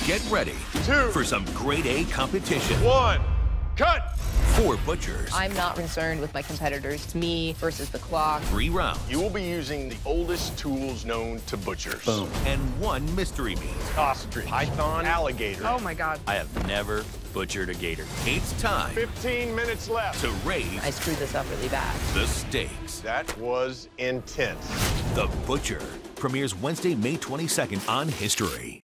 Get ready 2 for some grade A competition. 1, cut! 4 butchers. I'm not concerned with my competitors. It's me versus the clock. 3 rounds. You will be using the oldest tools known to butchers. Boom. And 1 mystery meat. Ostrich, python, alligator. Oh my God. I have never butchered a gator. It's time 15 minutes left. to raise I screwed this up really bad. the stakes. That was intense. The Butcher premieres Wednesday, May 22nd on History.